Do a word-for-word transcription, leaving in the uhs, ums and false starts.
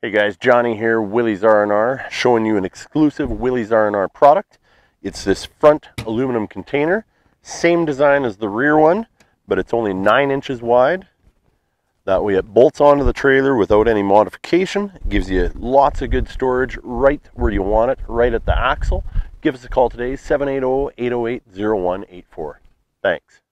Hey guys, Johnny here, Willie's R and R, showing you an exclusive Willie's R and R product. It's this front aluminum container, same design as the rear one, but it's only nine inches wide. That way it bolts onto the trailer without any modification. It gives you lots of good storage right where you want it, right at the axle. Give us a call today, seven eight zero, eight zero eight, zero one eight four. Thanks.